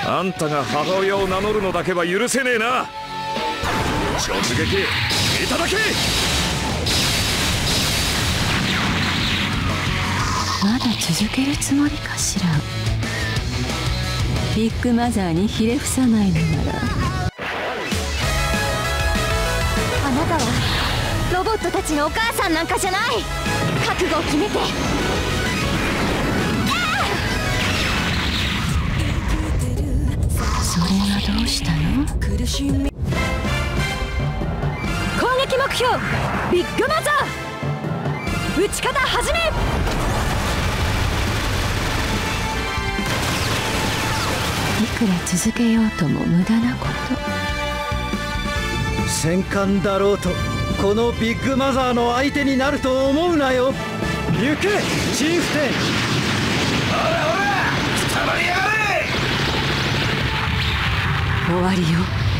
あんたが母親を名乗るのだけは許せねえな。直撃いただけ。 まだ続けるつもりかしら。ビッグマザーにひれ伏さないのなら。 あなたはロボットたちのお母さんなんかじゃない。覚悟を決めて。 それがどうしたの？ 攻撃目標ビッグマザー、撃ち方始め。 いくら続けようとも無駄なこと。 戦艦だろうとこのビッグマザーの相手になると思うなよ。行けチーフテン。 ほらほら捕まりやがれ。 終わりよ。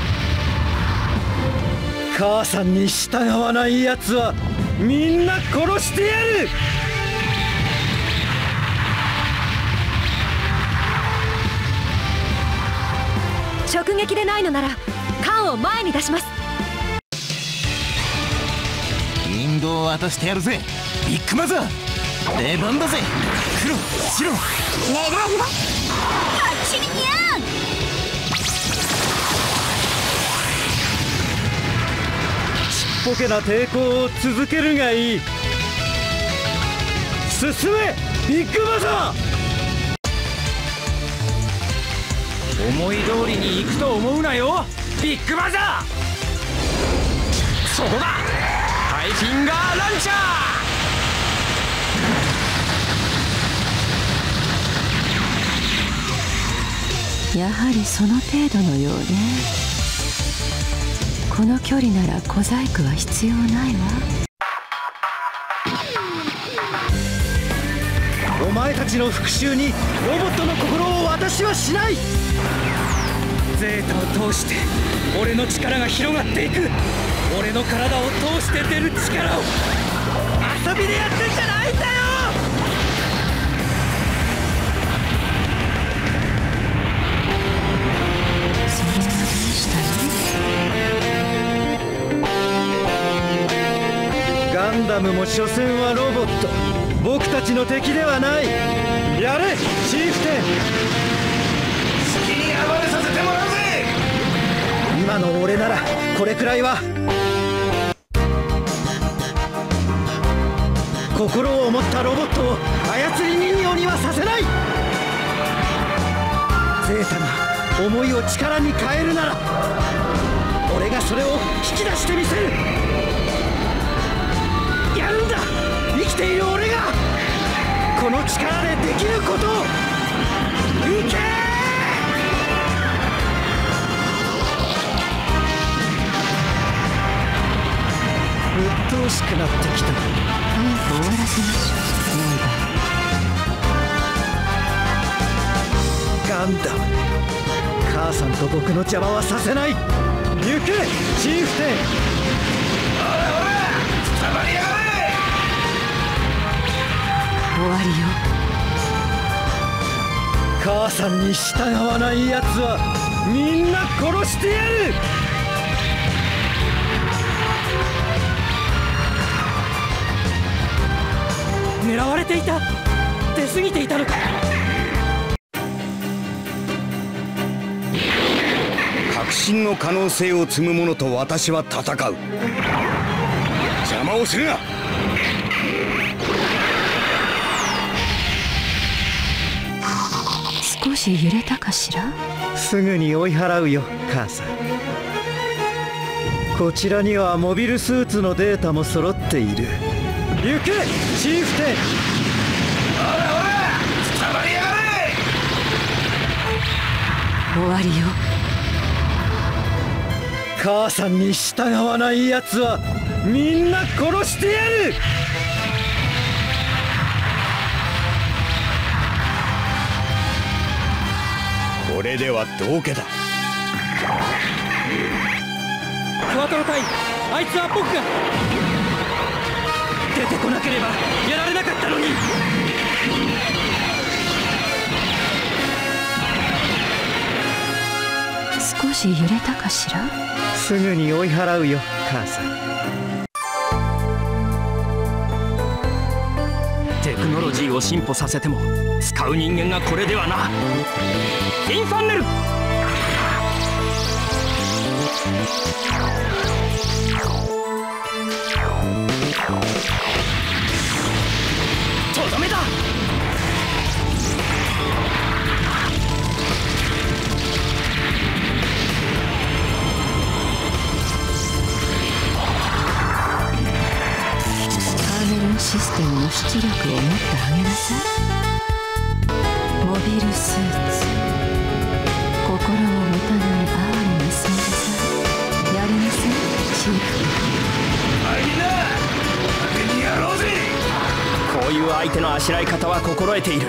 母さんに従わないやつはみんな殺してやる。 直撃でないのなら缶を前に出します。 引導を渡してやるぜビッグマザー。出番だぜ黒白。 狙いは走りにゃん。 ちっぽけな抵抗を続けるがいい。進めビッグマザー。 思い通りに行くと思うなよビッグマザー。そこだハイフィンガーランチャー。やはりその程度のようね。この距離なら小細工は必要ないわ。 お前たちの復讐にロボットの心を私はしない。ゼータを通して俺の力が広がっていく。俺の体を通して出る力を遊びでやってんじゃないんだよ。 それがどうしたの？ ガンダムも所詮はロボット。僕たちの敵ではない。やれチーフテン。 好きに暴れさせてもらうぜ。 今の俺ならこれくらいは。心を持ったロボットを操り人形にはさせない。ゼータが思いを力に変えるなら俺がそれを引き出してみせる。やるんだ生きている俺が。この力でできることを。いけー。鬱陶しくなってきた。 早く終わらせましょう。もうガンダム母さんと僕の邪魔はさせない。行けチーフテン。 ほらほら捕まりやがれ。 終わりよ。 母さんに従わないやつはみんな殺してやる。狙われていた。出過ぎていたのか。 革新の可能性を積む者と私は戦う。邪魔をするな。 少し揺れたかしら。 すぐに追い払うよ母さん。こちらにはモビルスーツのデータも揃っている。行けチーフテン。 ほらほら捕まりやがれ。 終わりよ。 母さんに従わないやつはみんな殺してやる。 これでは道家だ。 クワトロ隊、あいつは僕が。出てこなければやられなかったのに。 し揺れたかしら。 すぐに追い払うよ母さん。 テクノロジーを進歩させても使う人間がこれではな。インファンネル。とどめだ。 システムの出力をもっと上げなさい。モビルスーツ、心を持たない哀れな存在。やりなさいチーフ。 みんな当てにやろうぜ。 こういう相手のあしらい方は心得ている。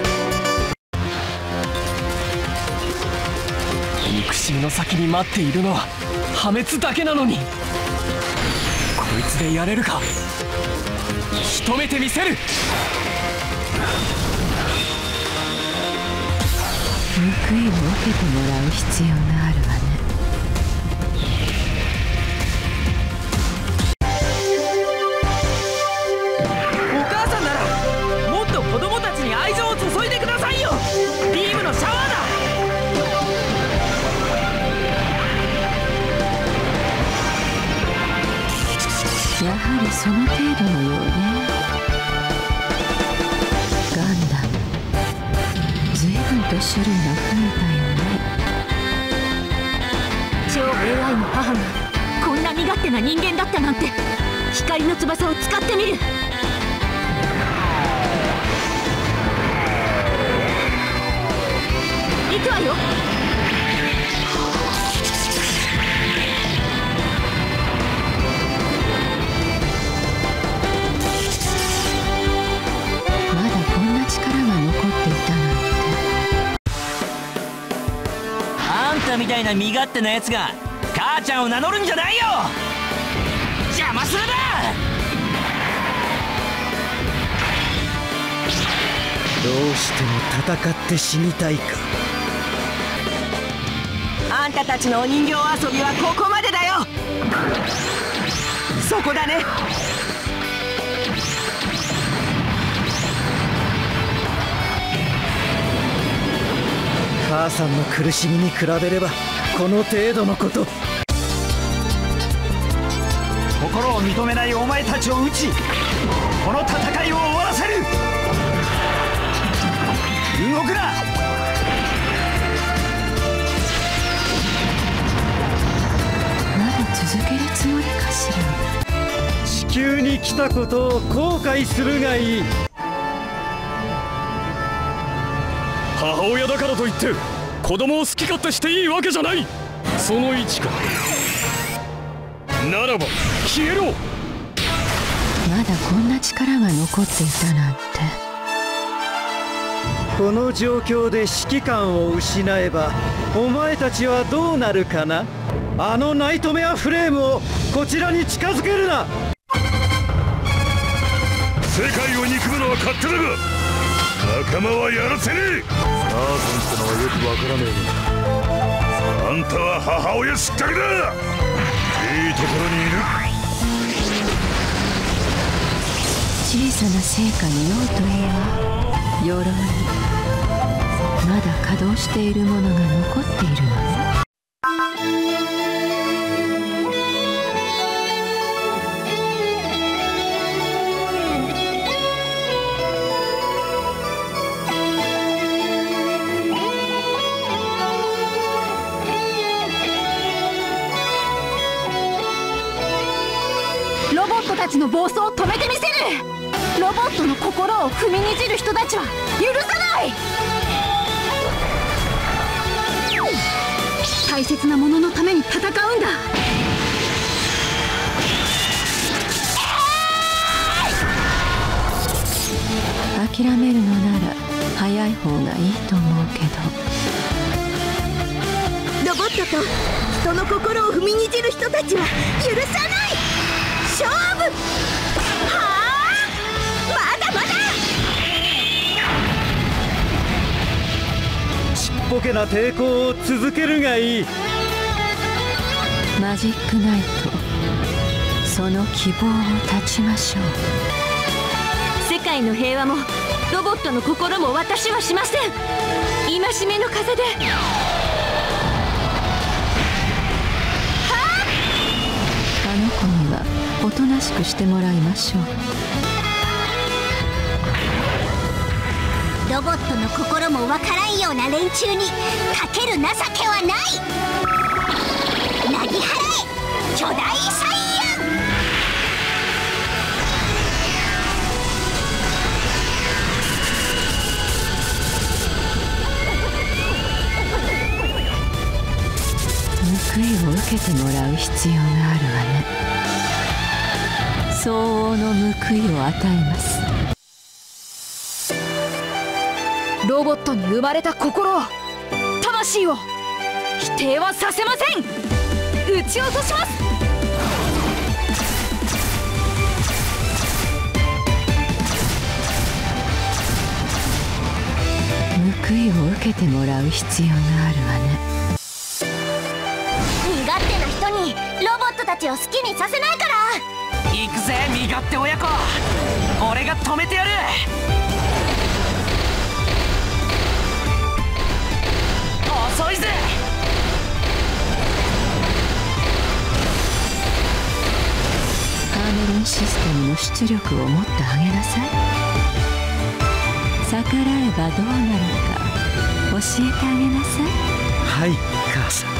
憎しみの先に待っているのは破滅だけなのに、こいつでやれるか。仕留めてみせる。 報いを受けてもらう必要があるわね。 お母さんならもっと子供たちに愛情を注いでくださいよ。ビームのシャワーだ。 やはりその程度のようね。ガンダム、随分と種類が増えたよね。 超 AI の母がこんな身勝手な人間だったなんて。光の翼を使ってみる。行くわよ。 みたいな身勝手なやつが母ちゃんを名乗るんじゃないよ。邪魔するな。 どうしても戦って死にたいか。 あんたたちのお人形遊びはここまでだよ。そこだね。 母さんの苦しみに比べればこの程度のこと。 心を認めないお前たちを撃ち、この戦いを終わらせる。動くな。 まだ続けるつもりかしら。 地球に来たことを後悔するがいい。 母親だからといって子供を好き勝手していいわけじゃない。その1か。ならば消えろ。 まだこんな力が残っていたなんて。 この状況で指揮官を失えばお前たちはどうなるかな。あのナイトメアフレームをこちらに近づけるな。 世界を憎むのは勝手だが仲間はやらせねえ。母さんってのはよくわからねえが、あんたは母親失格だ。いいところにいる。 小さな成果に用途は鎧。まだ稼働しているものが残っているのね。 ロボットたちの暴走を止めてみせる。ロボットの心を踏みにじる人たちは許さない。大切なもののために戦うんだ。 諦めるのなら早い方がいいと思うけど。 ロボットと人の心を踏みにじる人たちは許さない。勝負。はあ、まだまだ。 ちっぽけな抵抗を続けるがいい。 マジックナイト、その希望を断ちましょう。 世界の平和もロボットの心も私はしません。戒めの風であの子にはおとなしくしてもらいましょう。 ロボットの心もわからんような連中にかける情けはない。なぎ払え巨大サイヤン。 報いを受けてもらう必要があるわね。相応の報いを与えます。 ロボットに生まれた心を、魂を否定はさせません。撃ち落とします。 報いを受けてもらう必要があるわね。 身勝手な人にロボットたちを好きにさせないから。 行くぜ身勝手親子、俺が止めてやる。遅いぜ。 カーメルンシステムの出力を持ってあげなさい。逆らえばどうなるか教えてあげなさい。 はい、母さん。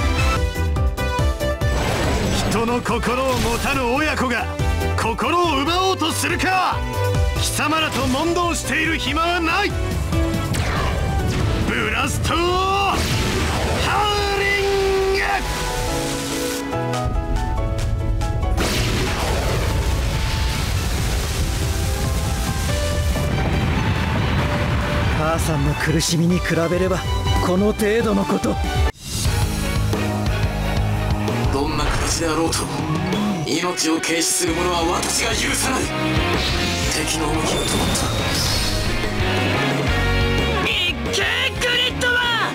人の心を持たぬ親子が心を奪おうとするか。貴様らと問答している暇はない。ブラストハーリング。 母さんの苦しみに比べればこの程度のこと。 どんな形であろうと命を軽視する者は私が許さない。敵の動きを止まった。いっけグリッドマン。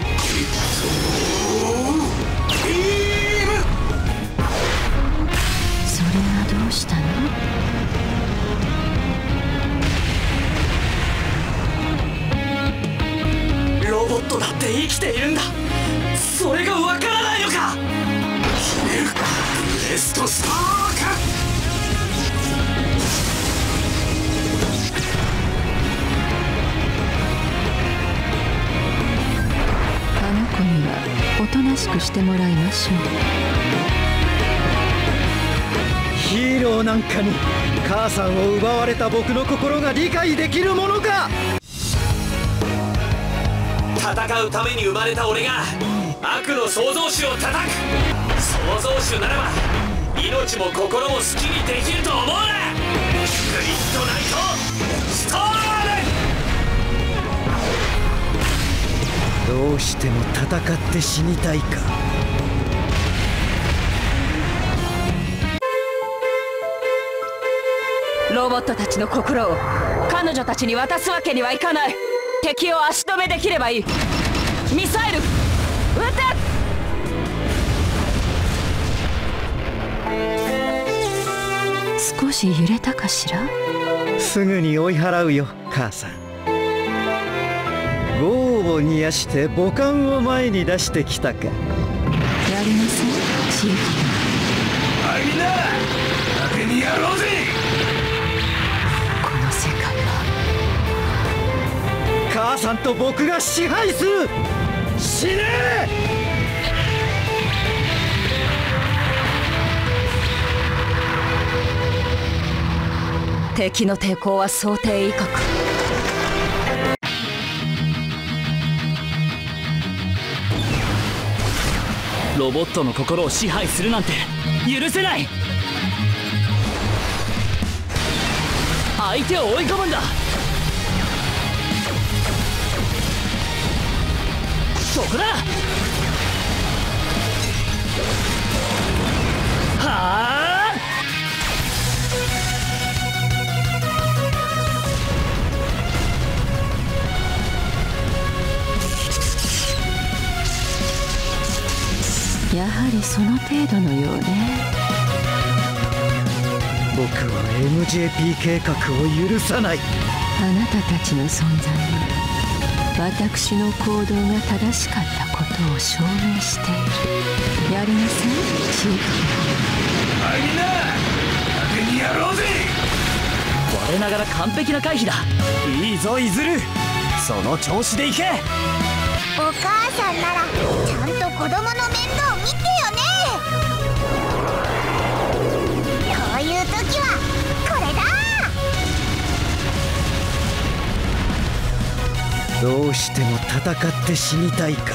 それはどうしたの？ ロボットだって生きているんだ。それがわからないのか。ブレストスパーク。 あの子にはおとなしくしてもらいましょう。 ヒーローなんかに母さんを奪われた僕の心が理解できるものか。 戦うために生まれた俺が悪の創造主を叩く。創造主ならば命も心も好きにできると思うな。グリッドナイトストーム。 どうしても戦って死にたいか。 ロボットたちの心を彼女たちに渡すわけにはいかない。敵を足止めできればいい。ミサイル撃て。 少し揺れたかしら。 すぐに追い払うよ母さん。業を煮やして母艦を前に出してきたか。 やりなさい、チーフ。 はい、みんな当てにやろうぜ。 この世界は母さんと僕が支配する。死ね。 敵の抵抗は想定以下か。 ロボットの心を支配するなんて許せない。相手を追い込むんだ。そこだ。はあ。 やはりその程度のようね。 僕は MJP 計画を許さない。 あなたたちの存在は私の行動が正しかったことを証明している。やりなさい、チーフ。 みんな当てにやろうぜ。 我ながら完璧な回避だ。いいぞイズル、その調子でいけ。 お母さんならちゃんと子供の面倒見てよね。こういう時はこれだ。 どうしても戦って死にたいか。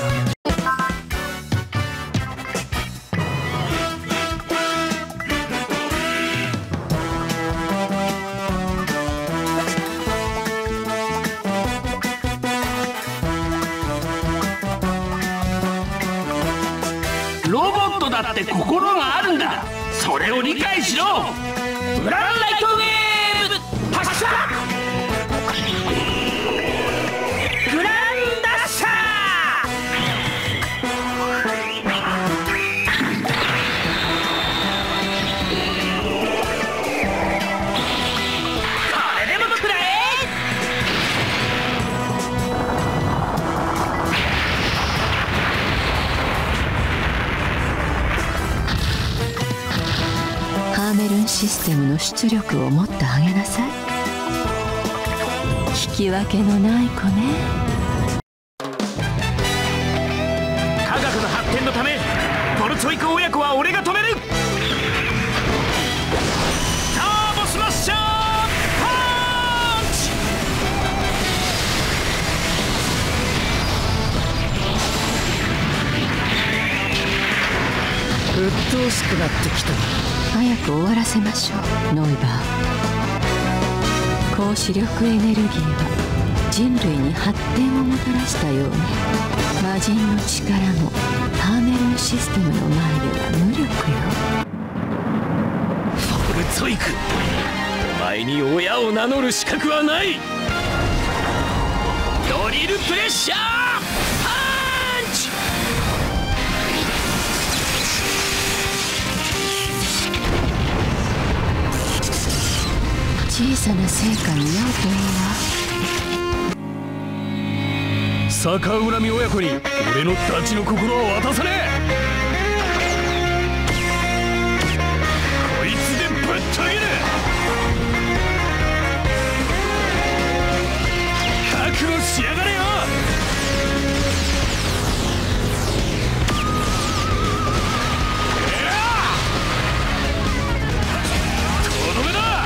ロボットだって心があるんだ。それを理解しろ。ブランライトウェーブ発射。グランダッシャこれでも食らえ。 ハーメルンシステムの出力をもっと上げなさい。引き分けのない子ね。 科学の発展のためトルツォイク親子は俺が止める。ターボスマッシャーパンチ。 鬱陶しくなってきた。 早く終わらせましょう、ノイバー。高視力エネルギーは人類に発展をもたらしたように、魔人の力もハーメルンシステムの前では無力よ。 トルツォイク、お前に親を名乗る資格はない。ドリルプレッシャーパンチ。 小さな成果に酔うといいわ。 逆恨み親子に俺のダチの心を渡さねえ。こいつでぶっちゃける。覚悟しやがれよ。とどめだ。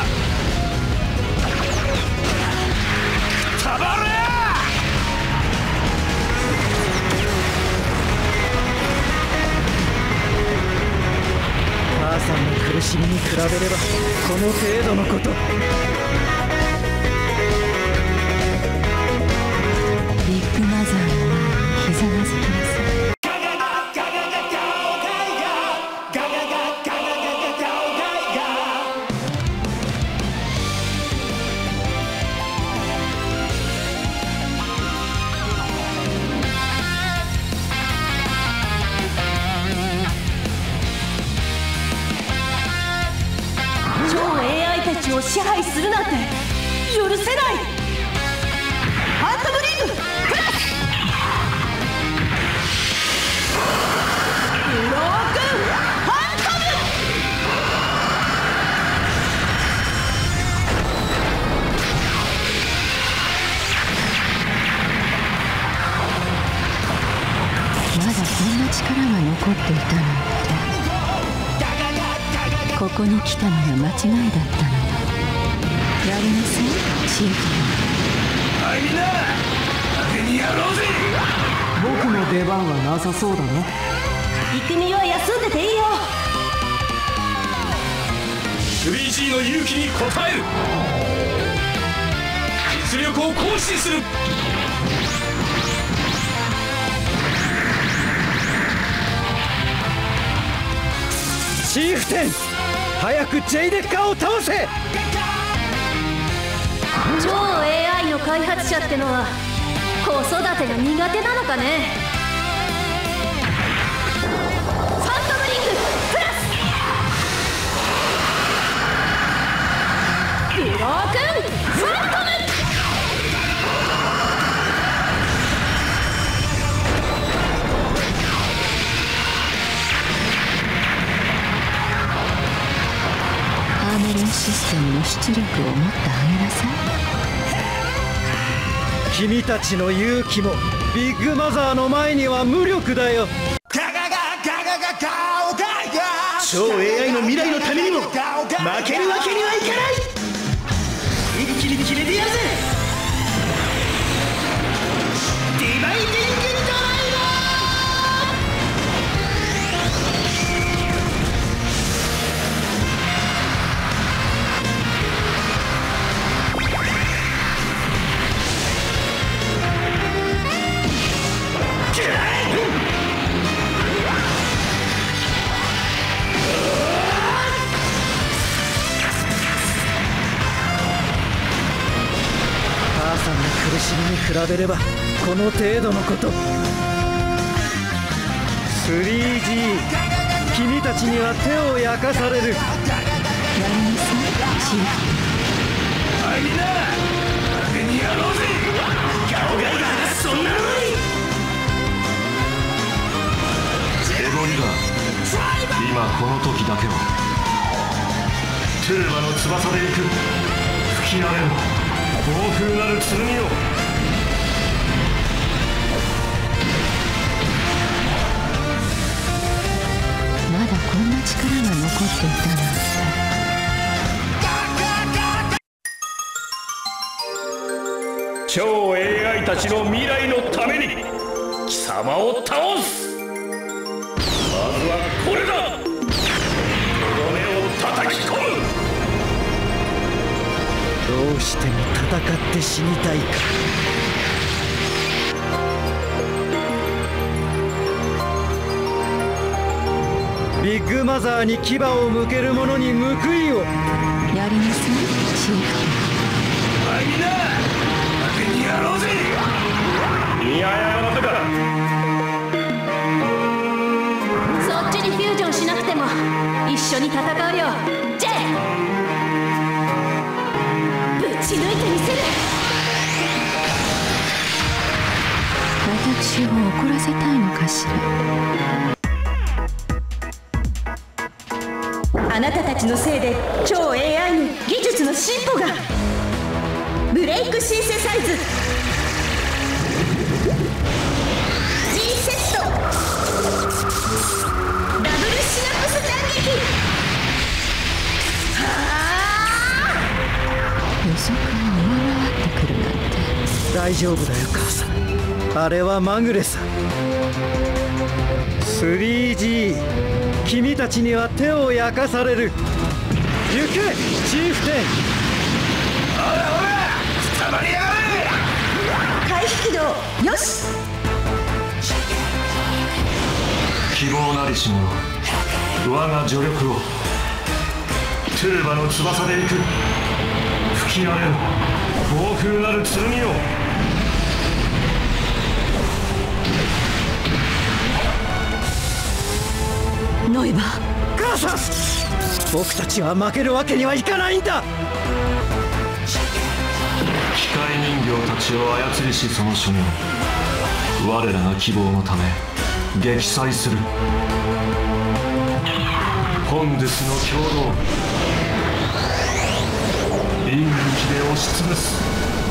たばれ。 母さんの苦しみに比べればこの程度のこと。 ビッグマザーの前にひざまずきなさい。 超 AI たちを支配するなんて許せない。ハントブリームプラスブロークンハントブ。 まだこんな力が残っていたなんて。ここに来たのが間違いだったのよ。やりなさい、チーフ。 みんな当てにやろうぜ。 僕の出番はなさそうだね。 育美は休んでていいよ。 3G の勇気に応える。実力を行使する。 チーフテン、早くジェイデッカーを倒せ。 超 AI の開発者ってのは子育てが苦手なのかね。 ステムの出力をもっと上げなさい。 君たちの勇気もビッグマザーの前には無力だよ。 超 AI の未来のためにも負けるわけにはいかない。一気に決めてやるぜ。ディバインリングドライバ母さんの苦しみに比べればこの程度のこと。 3G 君たちには手を焼かされる。 やりなさいチーフ。 はいみんな当てにやろうぜ。 顔がいいがそんなのにエゴリが今この時だけはトゥーバの翼で行く。吹き荒れる暴風なる剣よ。 まだこんな力が残っていたなんて。 超 AI たちの未来のために貴様を倒す。まずはこれだ。とどめを叩き込む。 どうしても戦って死にたいか。ビッグマザーに牙を向ける者に報いを。 やりなさいチーフ。 はいみんな当てにやろうぜ。 いややらせだ。 そっちにフュージョンしなくても一緒に戦うよジェイ。ぶち抜いてみせる。 私を怒らせたいのかしら。 あなたたちのせいで超 AI の技術の進歩が。ブレイクシンセサイズ G セットダブルシナプス斬撃。 予測を上回ってくるなんて。 大丈夫だよ母さん。あれはまぐれさ。 3G 君たちには手を焼かされる。行けチーフテン。 ほらほら捕まりやがれ。 回避起動よし。 希望なりし者我が助力を。トゥーバの翼で行く。吹き荒れる暴風なる剣よ。 ノイバー。 母さん僕たちは負けるわけにはいかないんだ。 機械人形たちを操りしその所業。我らが希望のため撃砕する。本日の共同いい武器で押しつぶす。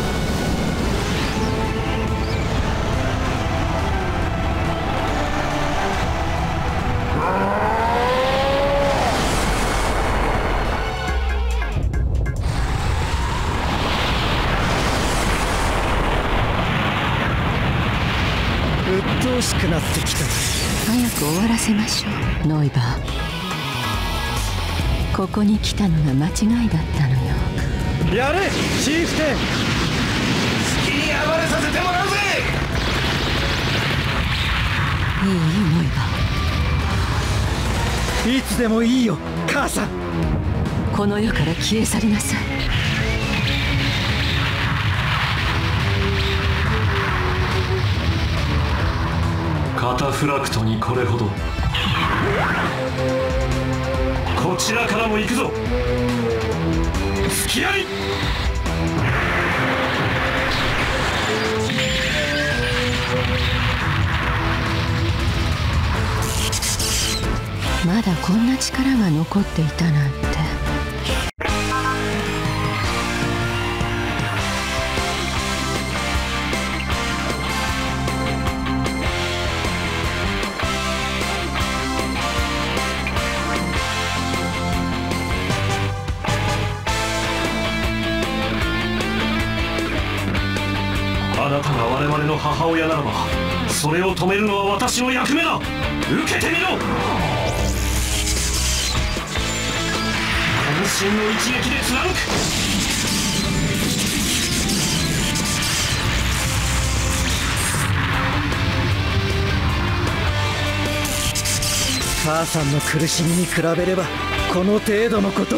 鬱陶しくなってきた。 早く終わらせましょうノイバー。ここに来たのが間違いだったのよ。 やれチーフテン。 好きに暴れさせてもらうぜ。 いいノイバいつでもいいよ母さん。 ー。この世から消え去りなさい。 カタフラクトにこれほど。こちらからも行くぞ。付き合い。 まだこんな力が残っていたなんて。 母親ならばそれを止めるのは私の役目だ。受けてみろ。渾身の一撃で貫く。 母さんの苦しみに比べればこの程度のこと。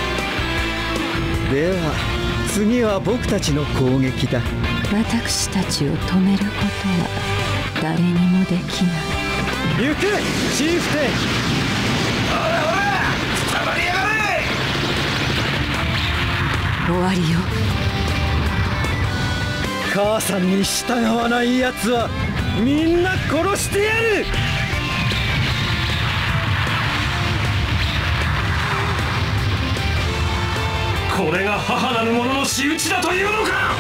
では次は僕たちの攻撃だ。 私たちを止めることは誰にもできない。 行けチーフテン。 ほらほら捕まりやがれ。 終わりよ。 母さんに従わないやつはみんな殺してやる。 これが母なる者の仕打ちだというのか。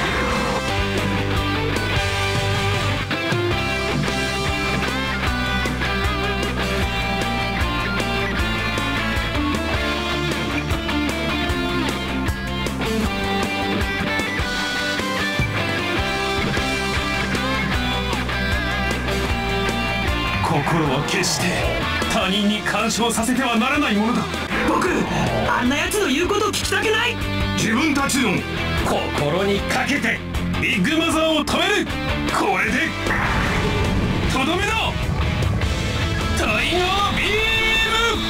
心は決して他人に干渉させてはならないものだ。 僕あんな奴の言うこと聞きたくない。 自分たちの心にかけてビッグマザーを止める。これでとどめだ。タイガービーム。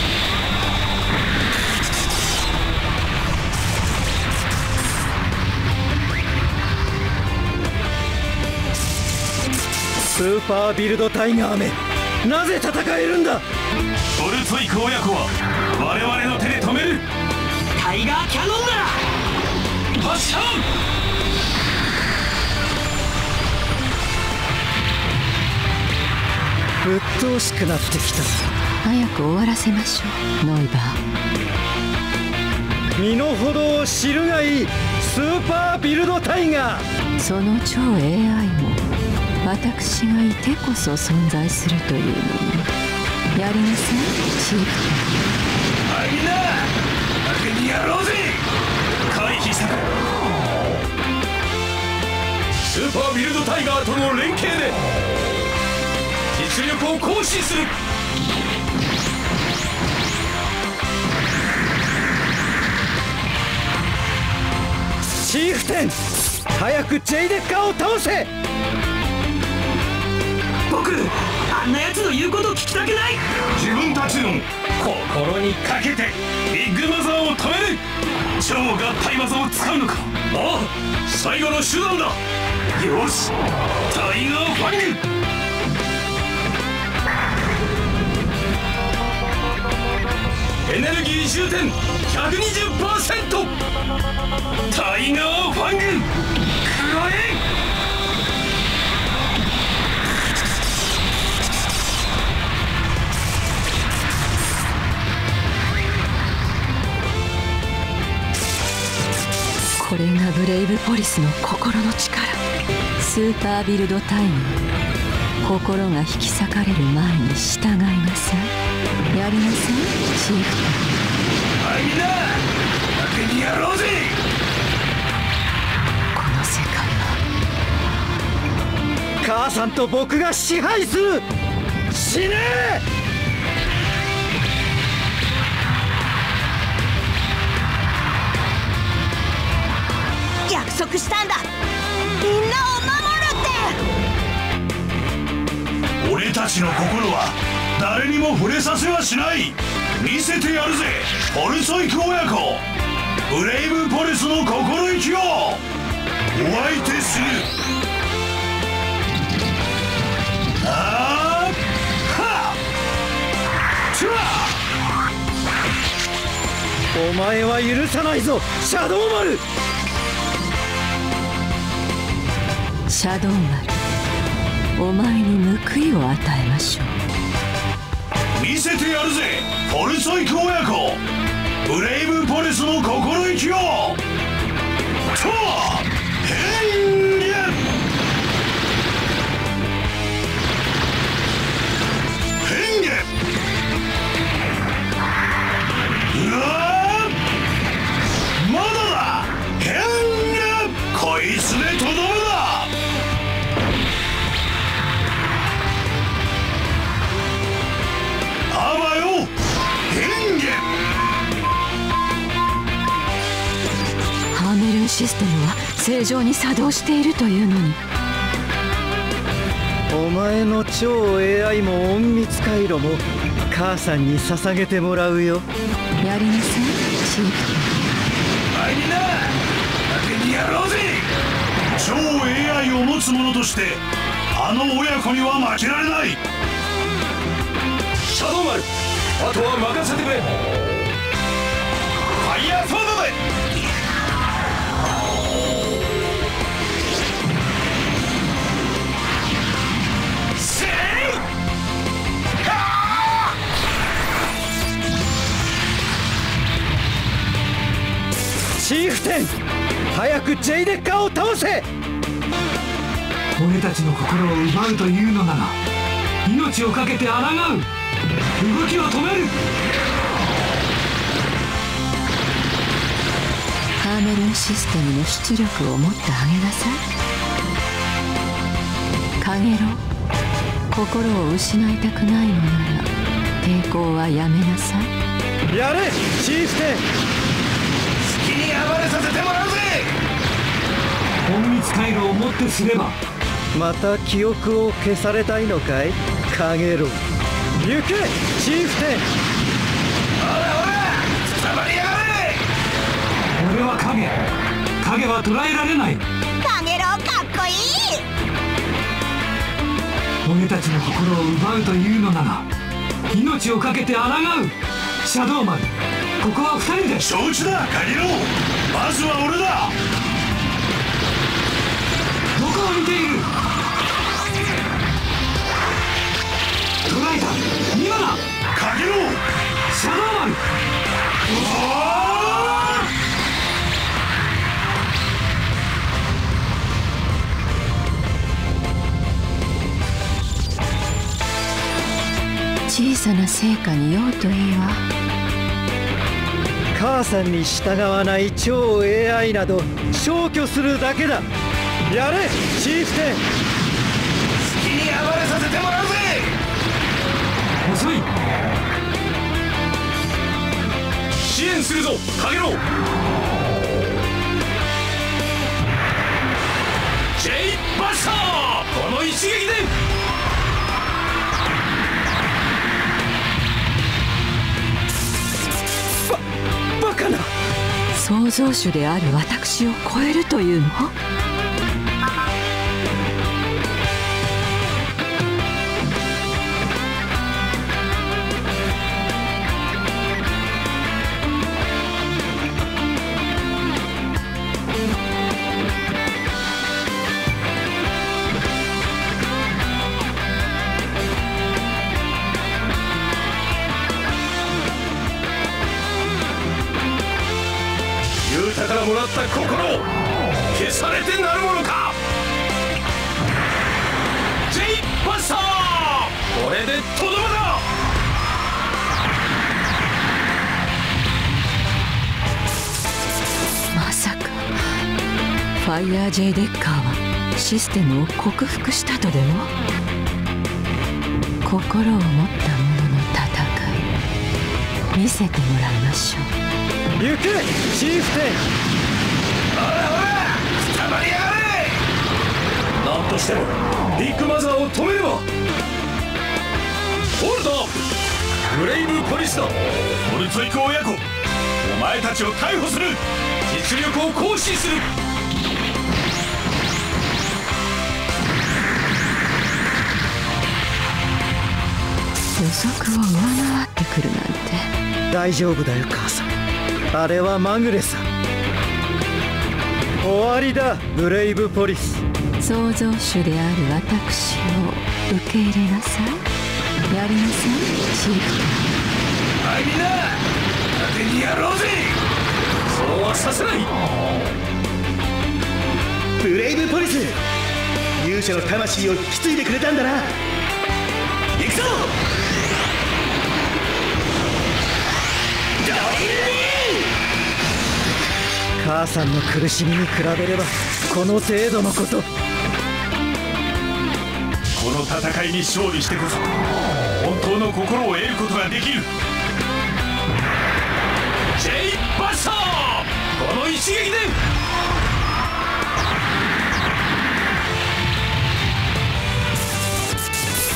スーパービルドタイガーめ、なぜ戦えるんだ。 ボルツォイク親子は我々の手で止める。 タイガーキャノンだ。 発射。 鬱陶しくなってきた。 早く終わらせましょうノイバー。 身の程を知るがいいスーパービルドタイガー。 その超 AI も私がいてこそ存在するというのに。やりなさいチーフ。 はいみんな楽にやろうぜ。回避したか。スーパービルドタイガーとの連携で実力を行使する。 チーフテン、早くジェイデッカーを倒せ。 僕あんな奴の言うこと聞きたくない。 自分たちの心にかけてビッグマザーを止める。超合体技を使うのか。ああ最後の手段だ。よしタイガーファング。エネルギー充填 120%。 タイガーファング食らえ。 これがブレイブポリスの心の力。スーパービルドタイム、心が引き裂かれる前に従いなさい。やりなさいチーフ。 はいみんな楽にやろうぜ。 この世界は母さんと僕が支配する。死ねえ。 約束したんだ。みんなを守るって。 俺たちの心は誰にも触れさせはしない。見せてやるぜポルソイク親子。ブレイブポリスの心意気をお相手する。あーはっチュお前は許さないぞシャドウマル。 シャドウマル、お前に報いを与えましょう。 見せてやるぜポルソイク親子。ブレイブポリスの心意気をと変幻。変幻。うわまだだ変幻。こいつでとどめだ。 システムは正常に作動しているというのに。 お前の超 AI も隠密回路も母さんに捧げてもらうよ。 やりなさい、チーフ。 みんな当てにやろうぜ。超 AI を持つ者としてあの親子には負けられない。 シャドウマル、あとは任せてくれ。ファイヤーソードでせい。 チーフ10、早くジェイデッカーを倒せ。 俺たちの心を奪うというのなら命を懸けて抗う。動きを止める。 ハーメルンシステムの出力をもっと上げなさい。カゲロ、心を失いたくないのなら抵抗はやめなさい。 やれチーフ10。 好きに暴れさせてもらうぜ。 隠密回路をもってすれば。 また記憶を消されたいのかいカゲロウ。行けチーフ10。 ほらほら、捕まりやがれ。 俺は影は捉えられない。 カゲロウかっこいい。 俺たちの心を奪うというのなら命を懸けて抗う。シャドウマン、ここは二人で。 承知だカゲロウ、まずは俺だ。 どこを見ている。捕らえた、今だ。 カゲロウ、 シャドウマン。 小さな成果に酔うといいわ。 母さんに従わない超 AI など消去するだけだ。やれチーフ10。 好きに暴れさせてもらうぜ。 遅い。 支援するぞカゲロウ。ジェイバスター、この一撃で。 バカな。 創造主である私を超えるというの。 ユータからもらった心を消されてなるものか。ジェイバスター、これでとどめだ。 まさかファイヤー J デッカーはシステムを克服したとでも。心を持った者の戦い見せてもらいましょう。 行けチーフ10。 ほらほら、捕まりやがれ。 何としてもビッグマザーを止めれば。ホールド、ブレイブポリスだ。 オルトイク親子、お前たちを逮捕する。 実力を行使する。 予測を上回ってくるなんて。 大丈夫だよ母さん、あれはまぐれさ。終わりだブレイブポリス。 創造主である私を受け入れなさい。やりなさいチーフ。 はいみんな当てにやろうぜ。 そうはさせない。 ブレイブポリス、勇者の魂を引き継いでくれたんだな。行くぞ。 母さんの苦しみに比べればこの程度のこと。 この戦いに勝利してこそ本当の心を得ることができる。 ジェイバスター、この一撃で。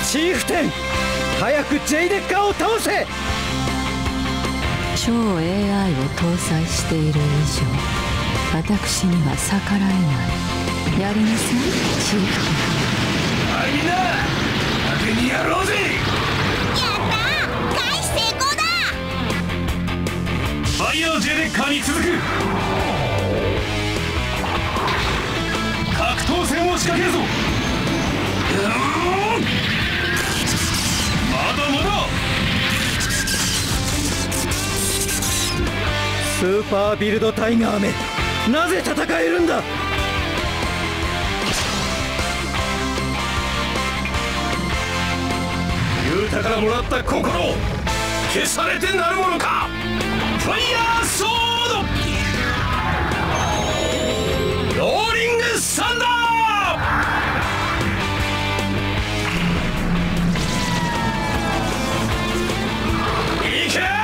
チーフ10、早くジェイデッカーを倒せ。 超 AI を搭載している以上、私には逆らえない。やりなさい、チーフ10。 はい、みんな派手にやろうぜ。 やったー、回避成功だ。 ファイヤージェデッカーに続く格闘戦を仕掛けるぞ。まだまだ。 スーパービルドタイガーめ、なぜ戦えるんだ。 ユータからもらった心を消されてなるものか。ファイヤーソード、ローリングサンダー、いけー。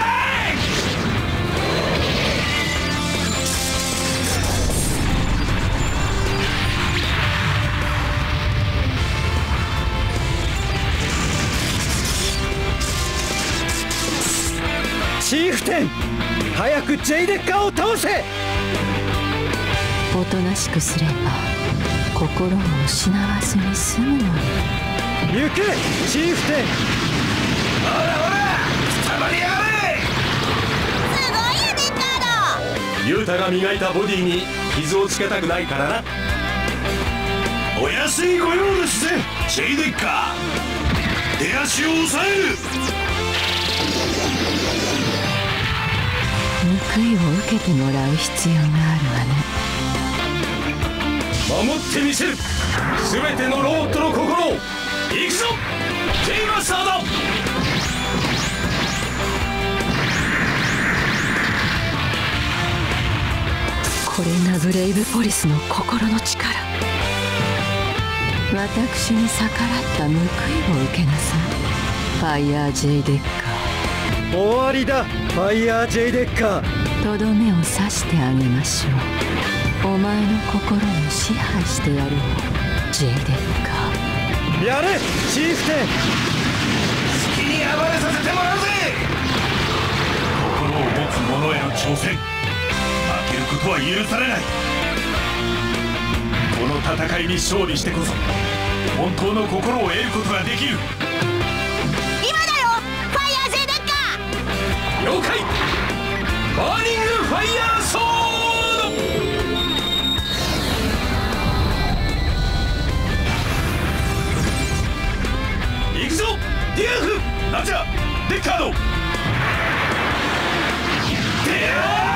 チーフ10、早くジェイデッカーを倒せ。 おとなしくすれば心を失わずに済むのに。 行けチーフ10。 ほらほら、たまにやれ。 すごいやデッカード。 ユータが磨いたボディに傷をつけたくないからな。 お安いご用ですぜ、ジェイデッカー。出足を抑える。 報いを受けてもらう必要があるわね。 守ってみせる、全てのロボットの心を。行くぞジェイマスターだ。 これがブレイブポリスの心の力。私に逆らった報いを受けなさい、ファイヤージェイデッカー。終わりだ、ファイヤージェイデッカー。 とどめを刺してあげましょう。お前の心を支配してやるわ、ジェイデッカー。 やれチーフ10。 好きに暴れさせてもらうぜ。心を持つ者への挑戦、負けることは許されない。この戦いに勝利してこそ本当の心を得ることができる。 今だよ、ファイヤージェイデッカー。 了解。バーニングファイヤーソード。行くぞディアフ、ラジャー、デッカード。デア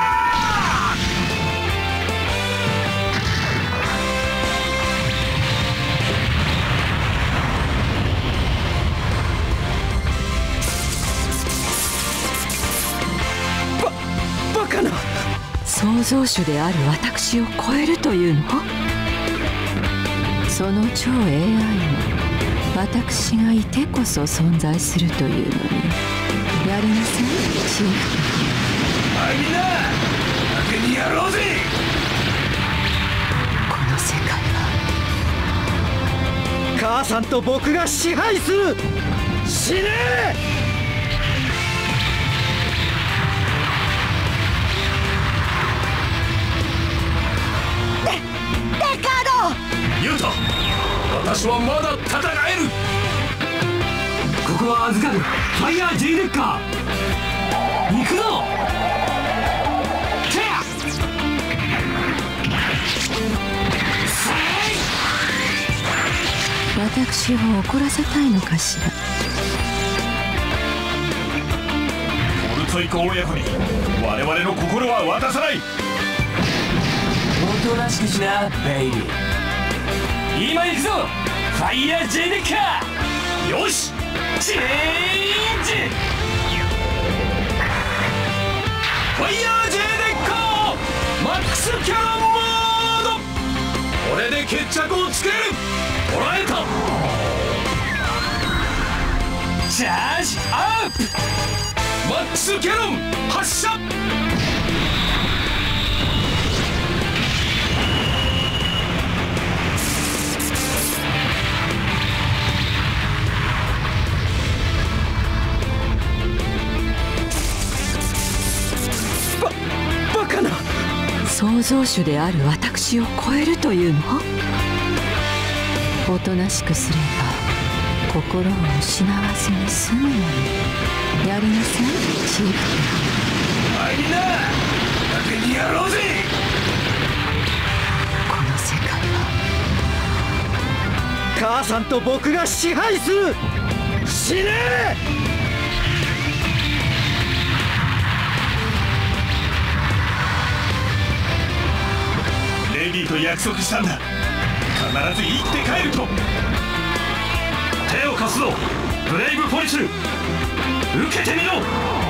バカな。 創造主である私を超えるというの？その超 AI も私がいてこそ存在するというのに。やりなさいチーフ。 はい、みんな派手にやろうぜ。 この世界は母さんと僕が支配する。死ねえ。 ユータ、私はまだ戦える。 心は預かる、ファイヤージェイデッカー。行くぞ。 私を怒らせたいのかしら。 オルトイコ親子に我々の心は渡さない。 おとなしくしなベイビー。今行くぞファイヤージェイデッカー。 よしチェンジ。 ファイヤージェイデッカーマックスキャノンモード。これで決着をつける。捉えた。 チャージアップ。 マックスキャノン発射。 造主である私を超えるというの？おとなしくすれば心を失わずに済むのに。やりなさい、チーフ。 みんな崖にやろうぜ。 この世界は母さんと僕が支配する。死ね！ レディと約束したんだ。必ず生きて帰ると。手を貸すぞ、ブレイブポリス。受けてみろ。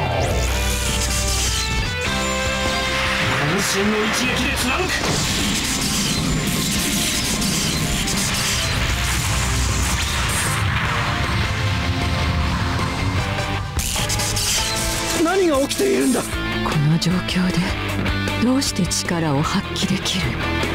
渾身の一撃で貫く。 何が起きているんだ。 この状況でどうして力を発揮できる？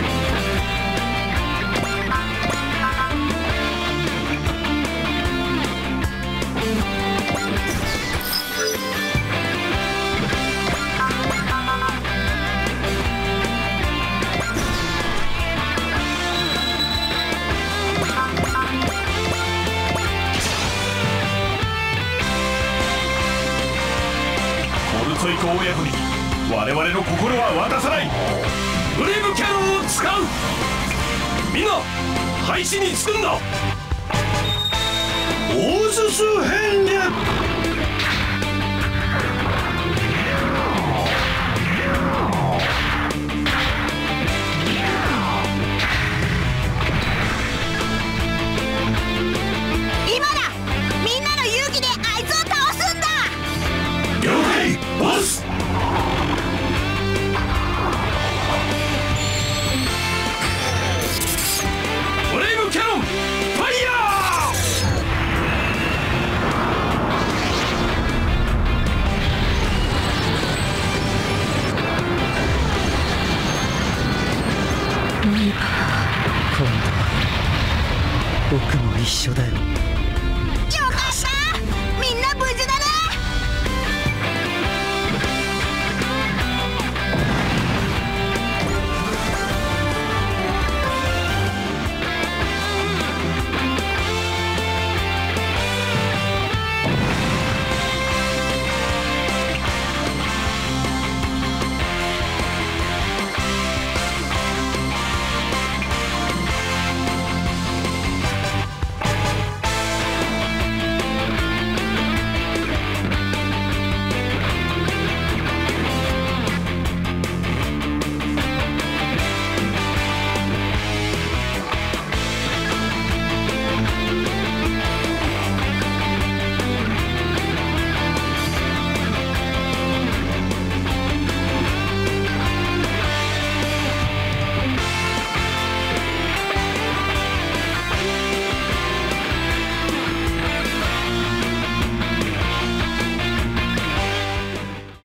ソイコ親子に我々の心は渡さない。ブレイブキャノンを使う。みんな廃止につくんだ。オーズス変略。 今だ。みんなの勇気であいつを倒すんだ。 了解ボス。ブレイブキャノンファイヤ今度は僕も一緒だよ。